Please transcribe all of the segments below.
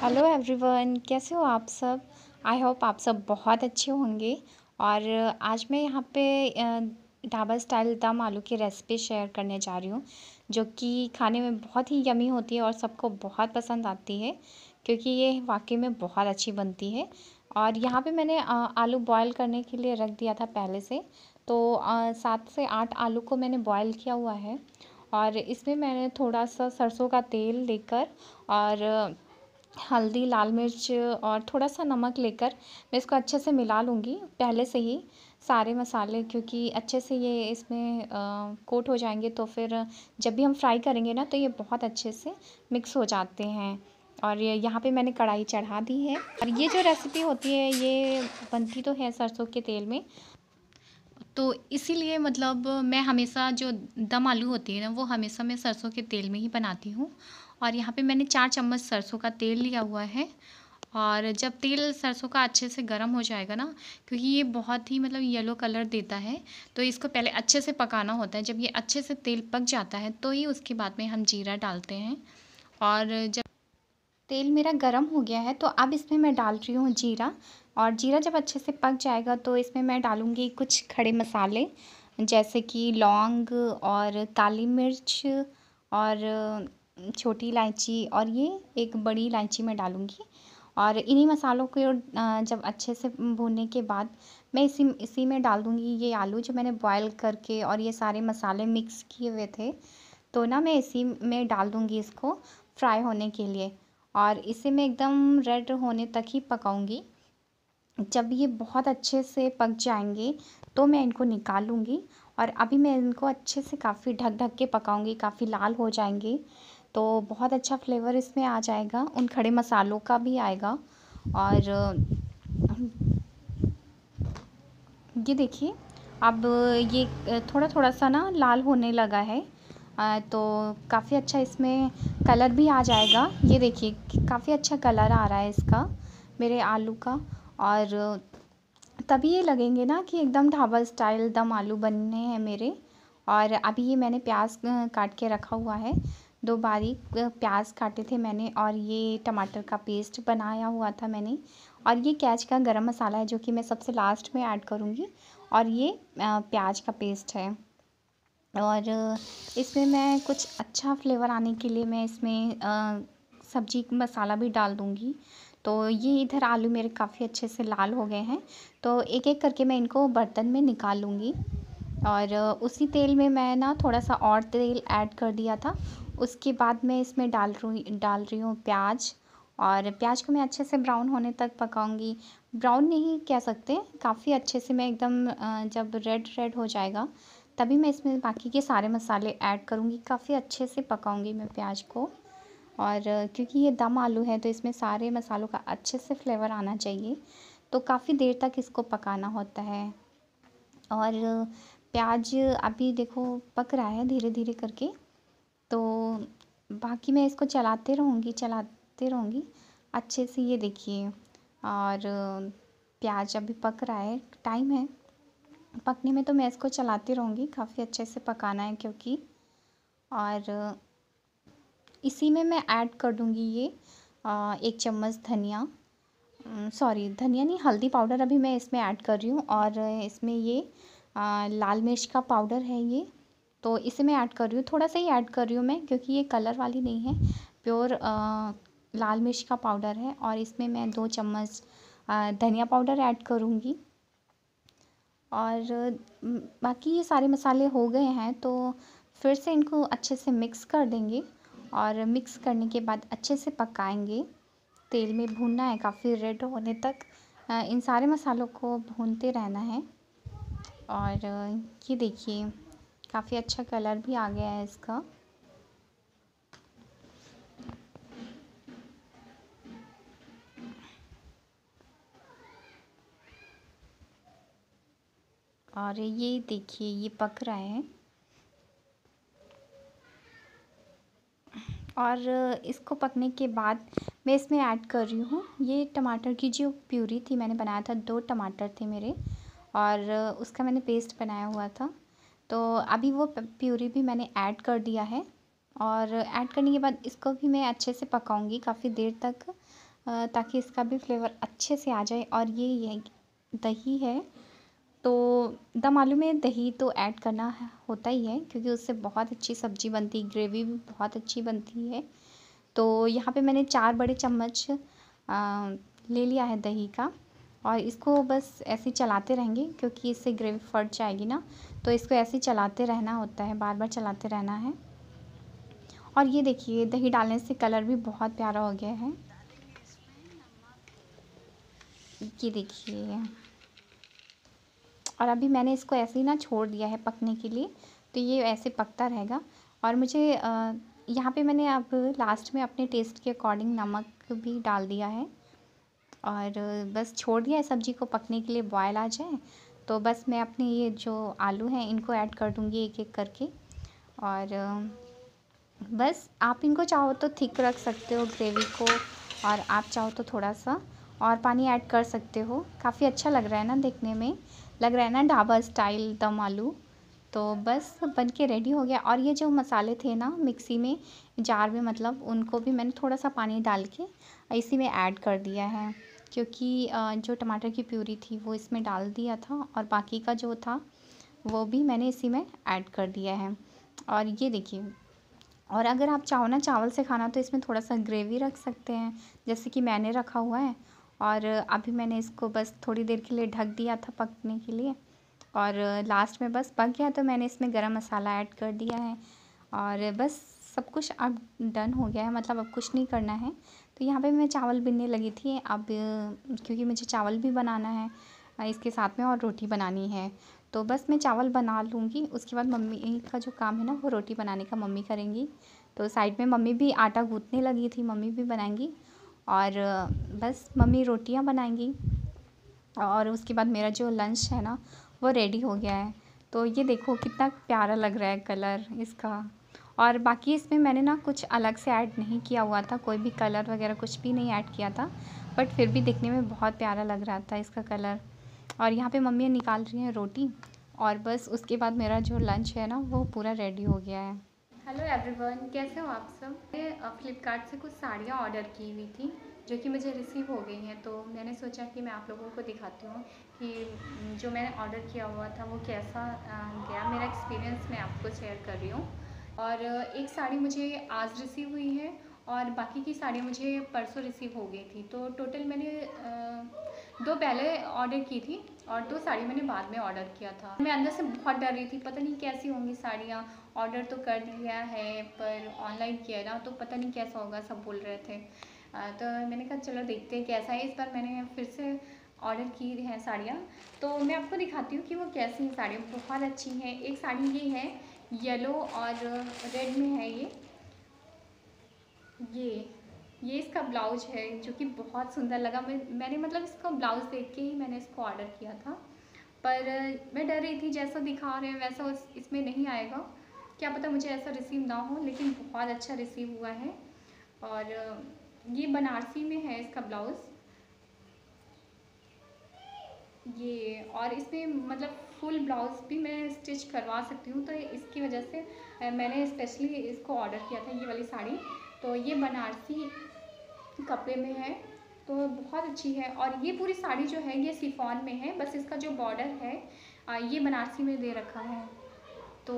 Hello everyone, कैसे हो आप सब। आई होप आप सब बहुत अच्छे होंगे। और आज मैं यहाँ पे ढाबा स्टाइल दम आलू की रेसिपी शेयर करने जा रही हूँ, जो कि खाने में बहुत ही यमी होती है और सबको बहुत पसंद आती है, क्योंकि ये वाकई में बहुत अच्छी बनती है। और यहाँ पे मैंने आलू बॉयल करने के लिए रख दिया था पहले से। तो 7 से 8 आलू को मैंने बॉयल किया हुआ है। और इसमें मैंने थोड़ा सा सरसों का तेल लेकर और हल्दी, लाल मिर्च और थोड़ा-सा नमक लेकर मैं इसको अच्छे से मिला लूँगी पहले से ही सारे मसाले, क्योंकि अच्छे से ये इसमें कोट हो जाएँगे, तो फिर जब भी हम फ्राई करेंगे ना तो ये बहुत अच्छे से मिक्स हो जाते हैं। और ये यहाँ पे मैंने कढ़ाई चढ़ा दी है और ये जो रेसिपी होती है ये बनती तो है सरसों के तेल में। तो इसीलिए मतलब मैं हमेशा जो दम आलू होती है ना वो हमेशा मैं सरसों के तेल में ही बनाती हूँ। और यहाँ पे मैंने 4 चम्मच सरसों का तेल लिया हुआ है। और जब तेल सरसों का अच्छे से गर्म हो जाएगा ना, क्योंकि ये बहुत ही मतलब येलो कलर देता है, तो इसको पहले अच्छे से पकाना होता है। जब ये अच्छे से तेल पक जाता है तो ही उसके बाद में हम जीरा डालते हैं। और जब तेल मेरा गरम हो गया है तो अब इसमें मैं डाल रही हूँ जीरा। और जीरा जब अच्छे से पक जाएगा तो इसमें मैं डालूँगी कुछ खड़े मसाले, जैसे कि लौंग और काली मिर्च और छोटी इलायची, और ये एक बड़ी इलायची मैं डालूँगी। और इन्हीं मसालों को जब अच्छे से भूनने के बाद मैं इसी इसी में डाल दूँगी ये आलू जो मैंने बॉयल करके और ये सारे मसाले मिक्स किए हुए थे। तो ना मैं इसी में डाल दूँगी इसको फ्राई होने के लिए। और इसे मैं एकदम रेड होने तक ही पकाऊंगी। जब ये बहुत अच्छे से पक जाएंगे तो मैं इनको निकाल लूँगी। और अभी मैं इनको अच्छे से काफ़ी ढक ढक के पकाऊंगी, काफ़ी लाल हो जाएंगे तो बहुत अच्छा फ्लेवर इसमें आ जाएगा, उन खड़े मसालों का भी आएगा। और ये देखिए, अब ये थोड़ा थोड़ा सा ना लाल होने लगा है। तो काफ़ी अच्छा इसमें कलर भी आ जाएगा। ये देखिए काफ़ी अच्छा कलर आ रहा है इसका, मेरे आलू का। और तभी ये लगेंगे ना कि एकदम ढाबा स्टाइल दम आलू बनने हैं मेरे। और अभी ये मैंने प्याज काट के रखा हुआ है, 2 बारीक प्याज काटे थे मैंने, और ये टमाटर का पेस्ट बनाया हुआ था मैंने। और ये कैच का गरम मसाला है जो कि मैं सबसे लास्ट में ऐड करूँगी। और ये प्याज का पेस्ट है। और इसमें मैं कुछ अच्छा फ्लेवर आने के लिए मैं इसमें सब्जी मसाला भी डाल दूँगी। तो ये इधर आलू मेरे काफ़ी अच्छे से लाल हो गए हैं, तो एक एक करके मैं इनको बर्तन में निकाल लूँगी। और उसी तेल में मैं ना थोड़ा सा और तेल ऐड कर दिया था। उसके बाद मैं इसमें डाल रही हूँ प्याज। और प्याज को मैं अच्छे से ब्राउन होने तक पकाऊंगी। ब्राउन नहीं कह सकते, काफ़ी अच्छे से मैं एकदम जब रेड रेड हो जाएगा तभी मैं इसमें बाकी के सारे मसाले ऐड करूँगी। काफ़ी अच्छे से पकाऊंगी मैं प्याज को। और क्योंकि ये दम आलू है तो इसमें सारे मसालों का अच्छे से फ्लेवर आना चाहिए, तो काफ़ी देर तक इसको पकाना होता है। और प्याज अभी देखो पक रहा है धीरे धीरे करके। तो बाकी मैं इसको चलाते रहूँगी अच्छे से। ये देखिए, और प्याज अभी पक रहा है, टाइम है पकने में, तो मैं इसको चलाती रहूँगी, काफ़ी अच्छे से पकाना है क्योंकि। और इसी में मैं ऐड कर दूँगी ये 1 चम्मच धनिया, सॉरी धनिया नहीं, हल्दी पाउडर अभी मैं इसमें ऐड कर रही हूँ। और इसमें ये लाल मिर्च का पाउडर है ये, तो इसे मैं ऐड कर रही हूँ, थोड़ा सा ही ऐड कर रही हूँ मैं, क्योंकि ये कलर वाली नहीं है, प्योर लाल मिर्च का पाउडर है। और इसमें मैं 2 चम्मच धनिया पाउडर ऐड करूँगी। और बाकी ये सारे मसाले हो गए हैं तो फिर से इनको अच्छे से मिक्स कर देंगे। और मिक्स करने के बाद अच्छे से पकाएंगे, तेल में भूनना है काफ़ी रेड होने तक। इन सारे मसालों को भूनते रहना है। और ये देखिए काफ़ी अच्छा कलर भी आ गया है इसका। और ये देखिए ये पक रहा है। और इसको पकने के बाद मैं इसमें ऐड कर रही हूँ ये टमाटर की जो प्यूरी थी, मैंने बनाया था, 2 टमाटर थे मेरे, और उसका मैंने पेस्ट बनाया हुआ था। तो अभी वो प्यूरी भी मैंने ऐड कर दिया है। और ऐड करने के बाद इसको भी मैं अच्छे से पकाऊंगी काफ़ी देर तक। ताकि इसका भी फ्लेवर अच्छे से आ जाए। और ये दही है, तो दम आलू में दही तो ऐड करना होता ही है, क्योंकि उससे बहुत अच्छी सब्ज़ी बनती है, ग्रेवी भी बहुत अच्छी बनती है। तो यहाँ पे मैंने 4 बड़े चम्मच ले लिया है दही का, और इसको बस ऐसे ही चलाते रहेंगे, क्योंकि इससे ग्रेवी फट जाएगी ना, तो इसको ऐसे ही चलाते रहना होता है, बार बार चलाते रहना है। और ये देखिए दही डालने से कलर भी बहुत प्यारा हो गया है। ये देखिए, और अभी मैंने इसको ऐसे ही ना छोड़ दिया है पकने के लिए, तो ये ऐसे पकता रहेगा। और मुझे यहाँ पे मैंने अब लास्ट में अपने टेस्ट के अकॉर्डिंग नमक भी डाल दिया है, और बस छोड़ दिया है सब्ज़ी को पकने के लिए, बॉयल आ जाए तो बस मैं अपने ये जो आलू हैं इनको ऐड कर दूँगी एक एक करके। और बस आप इनको चाहो तो थिक रख सकते हो ग्रेवी को, और आप चाहो तो थोड़ा सा और पानी ऐड कर सकते हो। काफ़ी अच्छा लग रहा है ना देखने में, लग रहा है ना ढाबा स्टाइल दम आलू। तो बस बन के रेडी हो गया। और ये जो मसाले थे ना मिक्सी में, जार में मतलब, उनको भी मैंने थोड़ा सा पानी डाल के इसी में ऐड कर दिया है, क्योंकि जो टमाटर की प्यूरी थी वो इसमें डाल दिया था, और बाकी का जो था वो भी मैंने इसी में ऐड कर दिया है। और ये देखिए, और अगर आप चाहो ना चावल से खाना, तो इसमें थोड़ा सा ग्रेवी रख सकते हैं, जैसे कि मैंने रखा हुआ है। और अभी मैंने इसको बस थोड़ी देर के लिए ढक दिया था पकने के लिए, और लास्ट में बस पक गया तो मैंने इसमें गरम मसाला ऐड कर दिया है, और बस सब कुछ अब डन हो गया है, मतलब अब कुछ नहीं करना है। तो यहाँ पे मैं चावल बिनने लगी थी अब, क्योंकि मुझे चावल भी बनाना है इसके साथ में, और रोटी बनानी है। तो बस मैं चावल बना लूँगी, उसके बाद मम्मी का जो काम है ना वो रोटी बनाने का मम्मी करेंगी। तो साइड में मम्मी भी आटा गूँथने लगी थी, मम्मी भी बनाएंगी, और बस मम्मी रोटियां बनाएंगी। और उसके बाद मेरा जो लंच है ना वो रेडी हो गया है। तो ये देखो कितना प्यारा लग रहा है कलर इसका। और बाकी इसमें मैंने ना कुछ अलग से ऐड नहीं किया हुआ था, कोई भी कलर वगैरह कुछ भी नहीं ऐड किया था, बट फिर भी दिखने में बहुत प्यारा लग रहा था इसका कलर। और यहाँ पे मम्मी निकाल रही हैं रोटी, और बस उसके बाद मेरा जो लंच है ना वो पूरा रेडी हो गया है। हेलो एवरीवन, कैसे हो आप सब। मैं फ़्लिपकार्ट से कुछ साड़ियाँ ऑर्डर की हुई थी, जो कि मुझे रिसीव हो गई हैं। तो मैंने सोचा कि मैं आप लोगों को दिखाती हूँ कि जो मैंने ऑर्डर किया हुआ था वो कैसा गया। मेरा एक्सपीरियंस मैं आपको शेयर कर रही हूँ। और एक साड़ी मुझे आज रिसीव हुई है, और बाकी की साड़ी मुझे परसों रिसीव हो गई थी। तो टोटल मैंने 2 पहले ऑर्डर की थी, और 2 साड़ी मैंने बाद में ऑर्डर किया था। मैं अंदर से बहुत डर रही थी, पता नहीं कैसी होंगी साड़ियाँ। ऑर्डर तो कर दिया है, पर ऑनलाइन किया ना, तो पता नहीं कैसा होगा, सब बोल रहे थे। तो मैंने कहा चलो देखते हैं कैसा है। इस बार मैंने फिर से ऑर्डर की हैं साड़ियाँ, तो मैं आपको दिखाती हूँ कि वो कैसी हैं साड़ियाँ। बहुत अच्छी हैं। एक साड़ी ये है, येलो और रेड में है ये इसका ब्लाउज है, जो कि बहुत सुंदर लगा। मैंने मतलब इसका ब्लाउज देख के ही मैंने इसको ऑर्डर किया था, पर मैं डर रही थी जैसा दिखा रहे हैं वैसा इसमें नहीं आएगा, क्या पता मुझे ऐसा रिसीव ना हो, लेकिन बहुत अच्छा रिसीव हुआ है। और ये बनारसी में है इसका ब्लाउज़, ये। और इसमें मतलब फुल ब्लाउज़ भी मैं स्टिच करवा सकती हूँ, तो इसकी वजह से मैंने स्पेशली इसको ऑर्डर किया था, ये वाली साड़ी। तो ये बनारसी कपड़े में है, तो बहुत अच्छी है। और ये पूरी साड़ी जो है ये शिफॉन में है, बस इसका जो बॉर्डर है ये बनारसी में दे रखा है। तो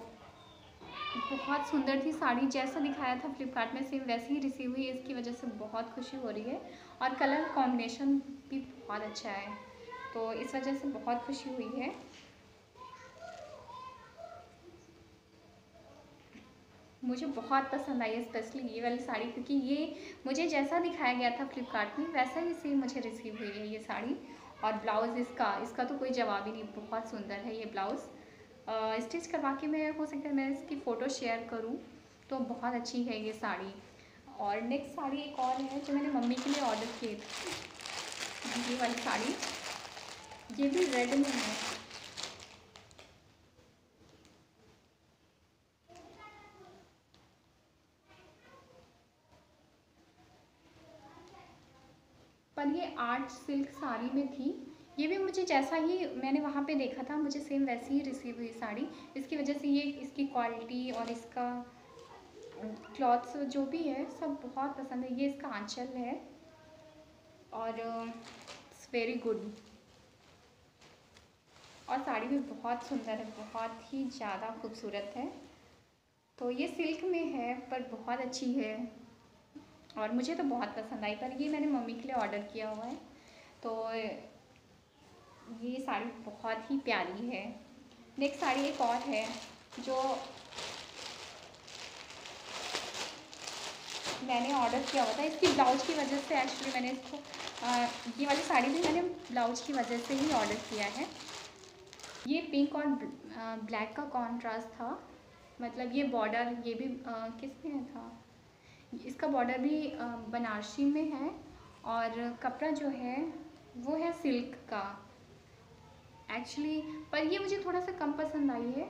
बहुत सुंदर थी साड़ी, जैसा दिखाया था फ्लिपकार्ट में सेम वैसे ही रिसीव हुई, इसकी वजह से बहुत खुशी हो रही है। और कलर कॉम्बिनेशन भी बहुत अच्छा है, तो इस वजह से बहुत खुशी हुई है। मुझे बहुत पसंद आई है स्पेशली ये वाली साड़ी, क्योंकि ये मुझे जैसा दिखाया गया था फ्लिपकार्ट में वैसा ही सेम मुझे रिसीव हुई है ये साड़ी। और ब्लाउज़ इसका तो कोई जवाब ही नहीं, बहुत सुंदर है ये ब्लाउज़। स्टिच करवा के मैं, हो सकता है मैं इसकी फ़ोटो शेयर करूँ, तो बहुत अच्छी है ये साड़ी। और नेक्स्ट साड़ी एक और है जो मैंने मम्मी के लिए ऑर्डर की थी, ये वाली साड़ी, ये भी रेड में है। पर ये आर्ट सिल्क साड़ी में थी। ये भी मुझे जैसा ही मैंने वहाँ पे देखा था, मुझे सेम वैसी ही रिसीव हुई साड़ी। इसकी वजह से ये इसकी क्वालिटी और इसका क्लॉथ्स जो भी है सब बहुत पसंद है। ये इसका आंचल है, और इट्स वेरी गुड। और साड़ी भी बहुत सुंदर है, बहुत ही ज़्यादा खूबसूरत है। तो ये सिल्क में है पर बहुत अच्छी है और मुझे तो बहुत पसंद आई। पर ये मैंने मम्मी के लिए ऑर्डर किया हुआ है। तो ये साड़ी बहुत ही प्यारी है। नेक्स्ट साड़ी एक और है जो मैंने ऑर्डर किया हुआ था। इसकी ब्लाउज की वजह से एक्चुअली मैंने इसको ये वाली साड़ी भी मैंने ब्लाउज की वजह से ही ऑर्डर किया है। ये पिंक और ब्लैक का कॉन्ट्रास्ट था। मतलब ये बॉर्डर ये भी किस में था, इसका बॉर्डर भी बनारसी में है और कपड़ा जो है वो है सिल्क का एक्चुअली। पर ये मुझे थोड़ा सा कम पसंद आई है।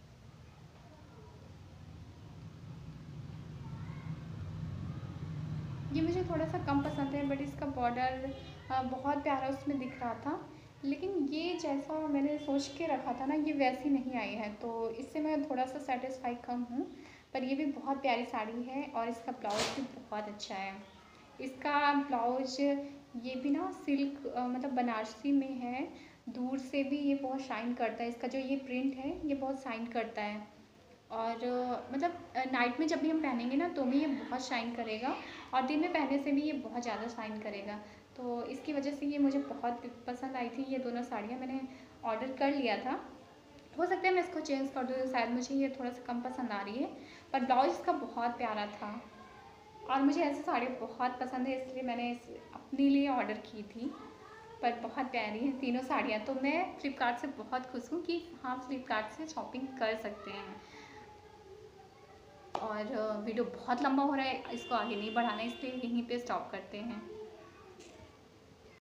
ये मुझे थोड़ा सा कम पसंद है बट इसका बॉर्डर बहुत प्यारा उसमें दिख रहा था। लेकिन ये जैसा मैंने सोच के रखा था ना ये वैसी नहीं आई है, तो इससे मैं थोड़ा सा सेटिस्फाई कम हूँ। पर ये भी बहुत प्यारी साड़ी है और इसका ब्लाउज भी बहुत अच्छा है। इसका ब्लाउज ये भी ना सिल्क मतलब बनारसी में है। दूर से भी ये बहुत शाइन करता है, इसका जो ये प्रिंट है ये बहुत शाइन करता है। और मतलब नाइट में जब भी हम पहनेंगे ना तो भी ये बहुत शाइन करेगा और दिन में पहनने से भी ये बहुत ज़्यादा शाइन करेगा। तो इसकी वजह से ये मुझे बहुत पसंद आई थी। ये दोनों साड़ियाँ मैंने ऑर्डर कर लिया था। हो सकता है मैं इसको चेंज कर दूँ, शायद मुझे ये थोड़ा सा कम पसंद आ रही है। पर ब्लाउज इसका बहुत प्यारा था और मुझे ऐसी साड़ी बहुत पसंद है, इसलिए मैंने इस अपने लिए ऑर्डर की थी। पर बहुत प्यारी है तीनों साड़ियाँ। तो मैं फ़्लिपकार्ट से बहुत खुश हूँ कि हाँ फ़्लिपकार्ट से शॉपिंग कर सकते हैं। और वीडियो बहुत लंबा हो रहा है, इसको आगे नहीं बढ़ाना है, इसलिए यहीं पे स्टॉप करते हैं।